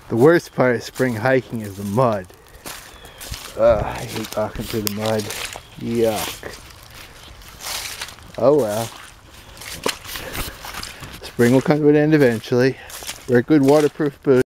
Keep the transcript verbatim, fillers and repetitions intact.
The worst part of spring hiking is the mud. Ugh, I hate walking through the mud. Yuck. Oh well. Spring will come to an end eventually. Wear good waterproof boots.